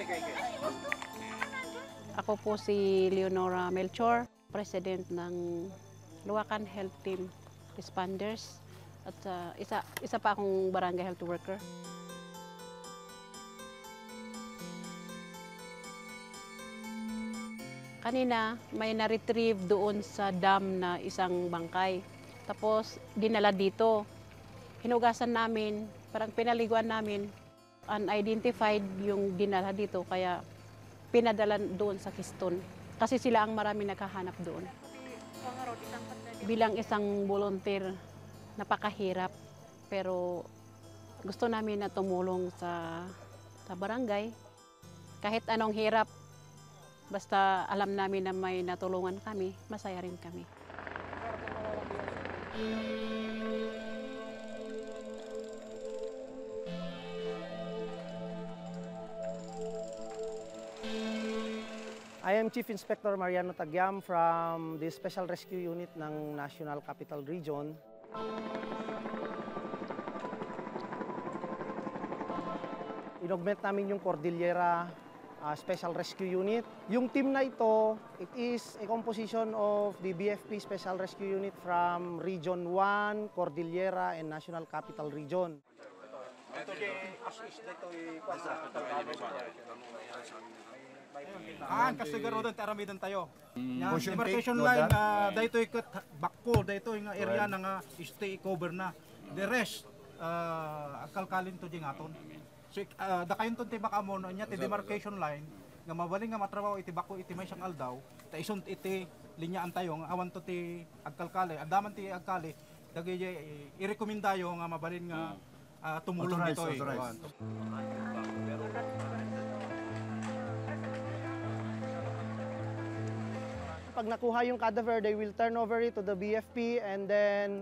Ako po si Leonora Melchor, President ng Luwakan Health Team Responders at isa pa akong barangay health worker. Kanina may na-retrieve doon sa dam na isang bangkay. Tapos dinala dito. Hinugasan namin, parang pinaliguan namin. Unidentified yung dinala dito kaya pinadala doon sa Kiston. Kasi sila ang marami naghahanap doon. Bilang isang volunteer, napakahirap. Pero gusto namin na tumulong sa barangay. Kahit anong hirap, basta alam namin na may natulungan kami, masaya rin kami. I am Chief Inspector Mariano Tagyam from the Special Rescue Unit ng National Capital Region. In-augment namin yung Cordillera Special Rescue Unit. Yung team na ito, it is a composition of the BFP Special Rescue Unit from Region 1, Cordillera, and National Capital Region. Kasi garodon taramidan tayo. Demarcation line daytoy ket bakpo daytoy nga area nga stay cover na. The rest akalkalin to jing aton. So dakayon ton ti makamon nya ti demarcation line nga mabaling nga matrabaho iti bakpo iti may siyang aldaw ta ison iti linyaan tayo nga awan to ti agkalkali adaman ti agkali dagay i-rekomendayo nga mabalin nga tumulong ditoy. Pag nakuha yung cadaver, they will turn over it to the BFP and then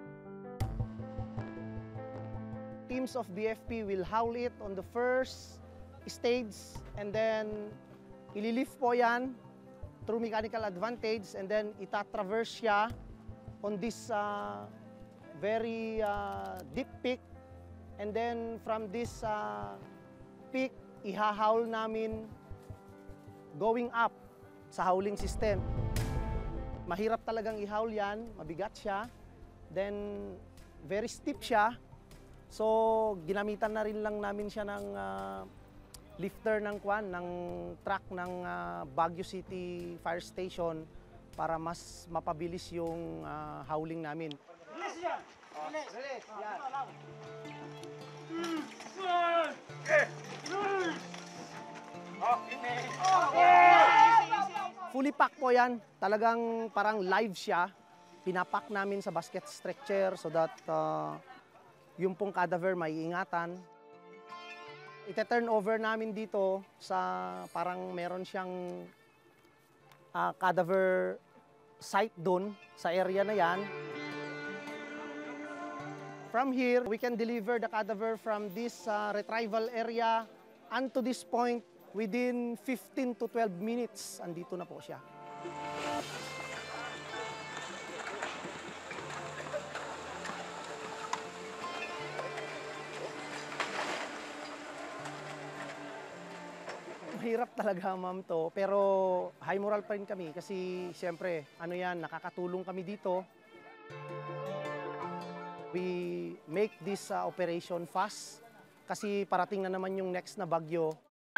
teams of BFP will haul it on the first stage and then ililift po yan through mechanical advantage and then itatraverse siya on this very deep peak and then from this peak, ihahaul namin going up sa hauling system. Mahirap talagang ihaul yan, mabigat siya, then very steep siya. So ginamitan na rin lang namin siya ng lifter ng truck ng Baguio City Fire Station para mas mapabilis yung hauling namin. Release yan! Release yan! Fully packed po yan. Talagang parang live siya. Pinapack namin sa basket stretcher so that yung pong cadaver may ingatan. Ite-turn over namin dito sa parang meron siyang cadaver site doon sa area na yan. From here, we can deliver the cadaver from this retrieval area unto this point within 15 to 12 minutes. Andito na po siya. Mahirap talaga, ma'am, to. Pero high moral pa rin kami kasi siyempre, nakakatulong kami dito. We make this operation fast kasi parating na naman yung next na bagyo.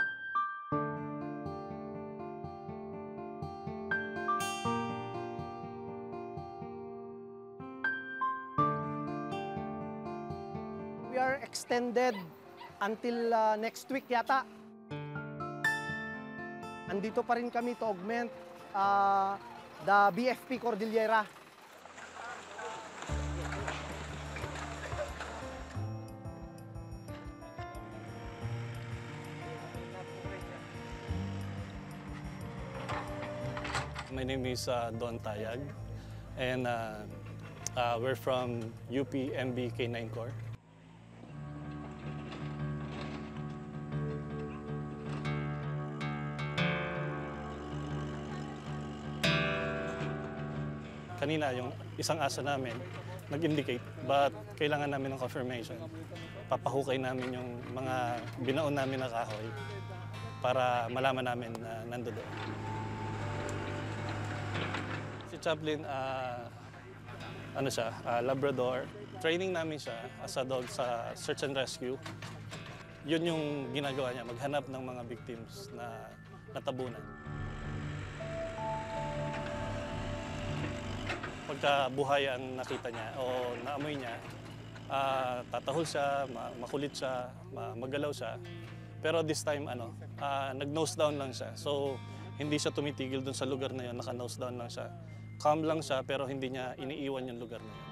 We are extended until next week yata. Andito pa rin kami to augment the BFP Cordillera. My name is Don Tayag, and we're from UP MB K9 Corps. Kanina, yung isang asa namin, nag-indicate, but kailangan namin ng confirmation. Papahukay namin yung mga binaon namin na kahoy para malaman namin na nandoon. Si Chaplin, ano siya, Labrador. Training namin siya as a dog sa search and rescue. Yun yung ginagawa niya, maghanap ng mga victims na natabunan. Pagka buhay ang nakita niya o naamoy niya, tatahol siya, makulit siya, magalaw siya. Pero this time, nag-nose down lang siya. So, hindi siya tumitigil dun sa lugar na yun, naka-nose down lang siya. Calm lang siya, pero hindi niya iniiwan yung lugar na yun.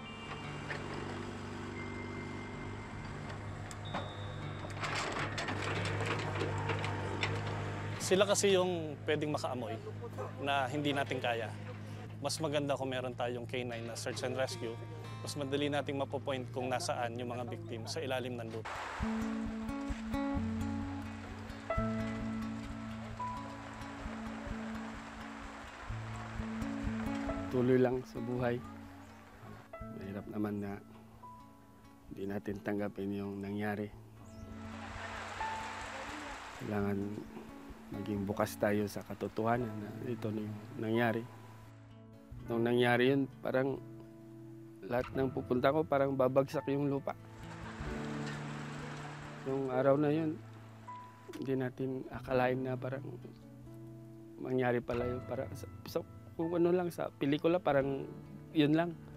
Sila kasi yung pwedeng makaamoy na hindi natin kaya. Mas maganda kung meron tayong K9 na search and rescue, mas madali nating mapopoint kung nasaan yung mga victim sa ilalim ng lupa. Tuloy lang sa buhay. Mahirap naman na hindi natin tanggapin yung nangyari. Kailangan maging bukas tayo sa katotohanan na ito na yung nangyari. Nung nangyari yun, parang lahat ng pupunta ko, parang babagsak yung lupa. Yung araw na yun, hindi natin akalain na parang mangyari pala yun. Kung ano lang sa pelikula, parang yun lang.